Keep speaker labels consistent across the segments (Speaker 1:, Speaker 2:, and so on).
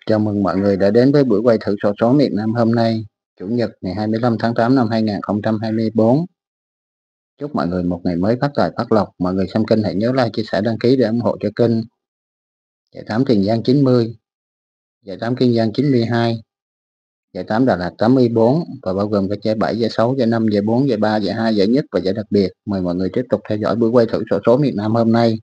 Speaker 1: Chào mừng mọi người đã đến với buổi quay thử xổ số miền Nam hôm nay, Chủ nhật ngày 25 tháng 8 năm 2024. Chúc mọi người một ngày mới phát tài phát lộc. Mọi người xem kênh hãy nhớ like, chia sẻ, đăng ký để ủng hộ cho kênh. Giải 8 Tiền Giang 90, Giải 8 Kiên Giang 92, Giải 8 Đà Lạt 84 và bao gồm các giải 7, giải 6, giải 5, giải 4, giải 3, giải 2, giải nhất và giải đặc biệt. Mời mọi người tiếp tục theo dõi buổi quay thử xổ số miền Nam hôm nay.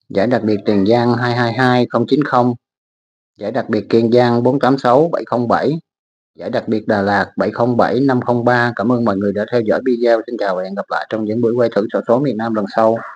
Speaker 1: Giải đặc biệt Tiền Giang 222090, giải đặc biệt Kiên Giang 486707, giải đặc biệt Đà Lạt 707503. Cảm ơn mọi người đã theo dõi video. Xin chào và hẹn gặp lại trong những buổi quay thử xổ số miền Nam lần sau.